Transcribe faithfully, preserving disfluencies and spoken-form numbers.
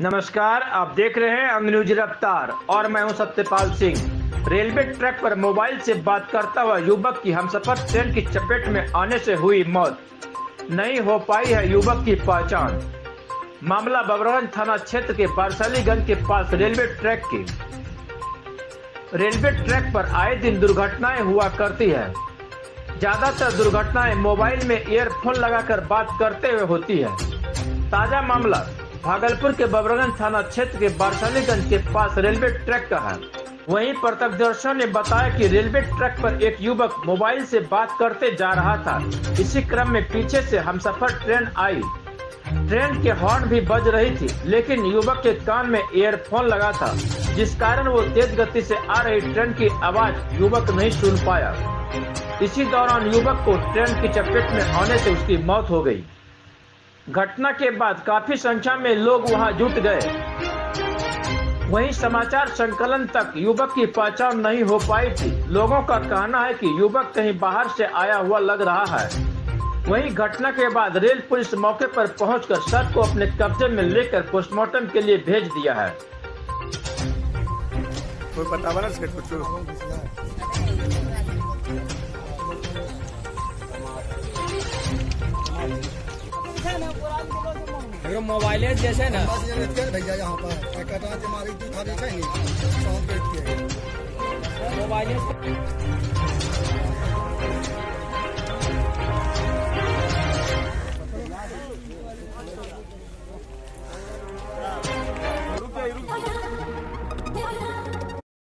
नमस्कार, आप देख रहे हैं अंग न्यूज रफ्तार और मैं हूं सत्यपाल सिंह। रेलवे ट्रैक पर मोबाइल से बात करता हुआ युवक की हमसफर ट्रेन की चपेट में आने से हुई मौत। नहीं हो पाई है युवक की पहचान। मामला बबरगंज थाना क्षेत्र के पारसालीगंज के पास रेलवे ट्रैक की रेलवे ट्रैक पर आए दिन दुर्घटनाएं हुआ करती है। ज्यादातर दुर्घटनाएं मोबाइल में ईयरफोन लगाकर बात करते हुए होती है। ताजा मामला भागलपुर के बबरगंज थाना क्षेत्र के पारसालीगंज के पास रेलवे ट्रैक का है। वहीं प्रत्यक्षदर्शियों ने बताया कि रेलवे ट्रैक पर एक युवक मोबाइल से बात करते जा रहा था। इसी क्रम में पीछे से हमसफर ट्रेन आई। ट्रेन के हॉर्न भी बज रही थी, लेकिन युवक के कान में ईयरफोन लगा था, जिस कारण वो तेज गति से आ रही ट्रेन की आवाज युवक नहीं सुन पाया। इसी दौरान युवक को ट्रेन की चपेट में आने से उसकी मौत हो गई। घटना के बाद काफी संख्या में लोग वहां जुट गए। वहीं समाचार संकलन तक युवक की पहचान नहीं हो पाई थी। लोगों का कहना है कि युवक कहीं बाहर से आया हुआ लग रहा है। वहीं घटना के बाद रेल पुलिस मौके पर पहुंचकर शव को अपने कब्जे में लेकर पोस्टमार्टम के लिए भेज दिया है। कोई पता बना इसके कुछ? मोबाइल जैसे ना भैया यहाँ पर मोबाइल